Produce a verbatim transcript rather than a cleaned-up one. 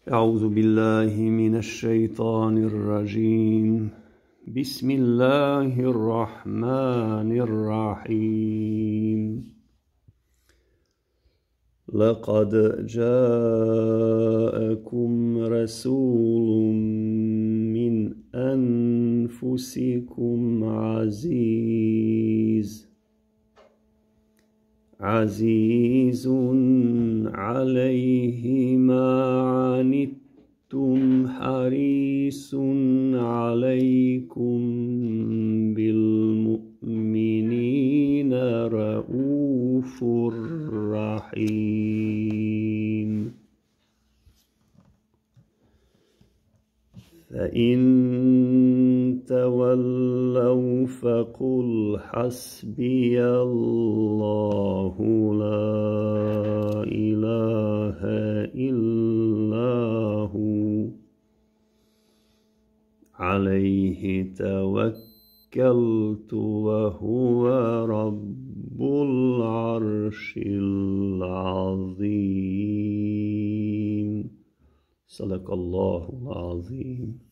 أعوذ بالله من الشيطان الرجيم. بسم الله الرحمن الرحيم. لقد جاءكم رسول من أنفسكم عزيز عزيز عليه ما عنتم حريص عليكم بالمؤمنين رؤوف رحيم. فإن تولوا فقل حسبي الله لا إله إلا هو عليه توكلت وهو رب العرش العظيم. صدق الله العظيم.